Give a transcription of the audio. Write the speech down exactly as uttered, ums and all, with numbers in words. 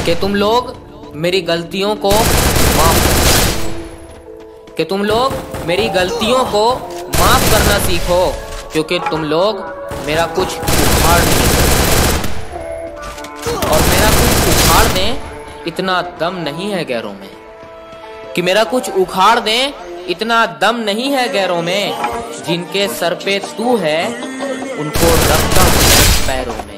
कि तुम लोग मेरी गलतियों को माफ कि तुम लोग मेरी गलतियों को माफ करना सीखो, क्योंकि तुम लोग मेरा कुछ उखाड़ नहीं सकते और मेरा कुछ उखाड़ दें इतना दम नहीं है गैरों में, कि मेरा कुछ उखाड़ दें इतना दम नहीं है गैरों में। जिनके सर पे तू है उनको रखता हूं पैरों में।